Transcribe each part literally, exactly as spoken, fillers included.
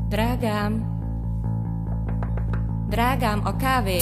Drágám, drágám, a kávé.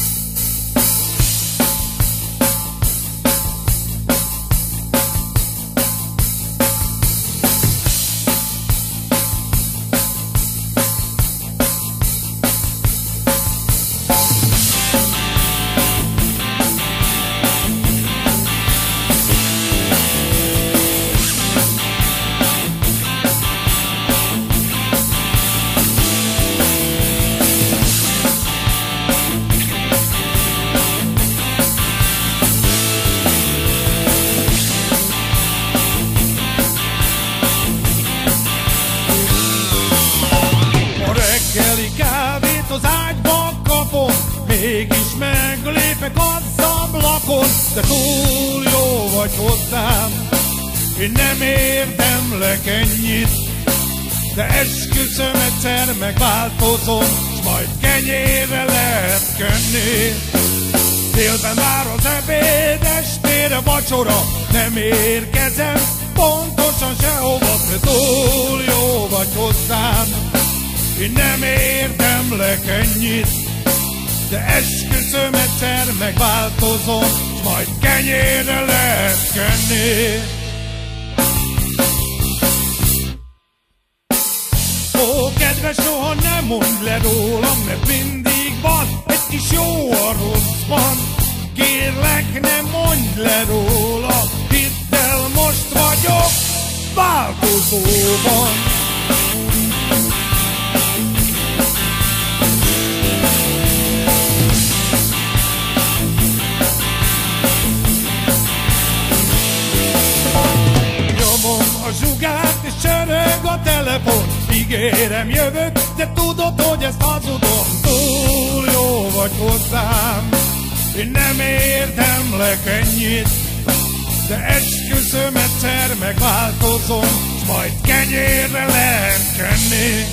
Kávét az ágyba kapom, mégis meglépek az ablakon. De túl jó vagy hozzám, én nem érdemlek ennyit. De esküszöm, egyszer megváltozom, s majd kenyérre lehet kenni. Délben már az ebéd, estére vacsora, nem érkezem pontosan sehova. De túl jó vagy hozzám, én nem érdemlek ennyit. De esküszöm, egyszer megváltozom, s majd kenyérre lehet kenni. Ó, kedves, soha nem mondd le rólam, mert mindig van egy kis jó a rosszban. Kérlek, ne mondd le róla, hidd el, most vagyok változóban. A zsugát és csörög a telefon. Ígérem, jövök, de tudod, hogy ezt hazudom. Túl jó vagy hozzám, én nem érdemlek ennyit. De esküszöm, egyszer megváltozom, s majd kenyérre lehet kenni.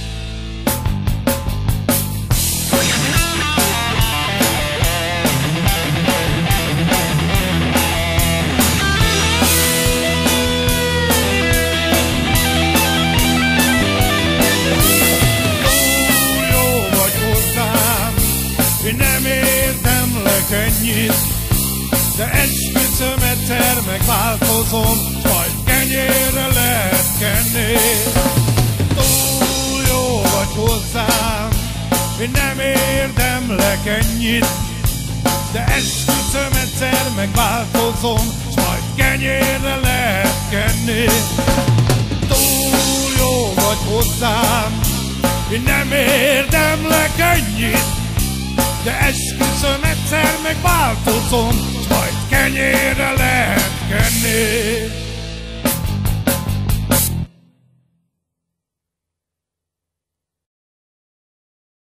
Én nem érdemlek ennyit, de esküszöm, egyszer megváltozom, s majd kenyérre lehet kenni. Túl jó vagy hozzám, én nem érdemlek ennyit, de esküszöm, egyszer megváltozom, s majd kenyérre lehet kenni. Túl jó vagy hozzám, én nem érdemlek ennyit, de esküszöm, egyszer megváltozom, s majd kenyérre lehet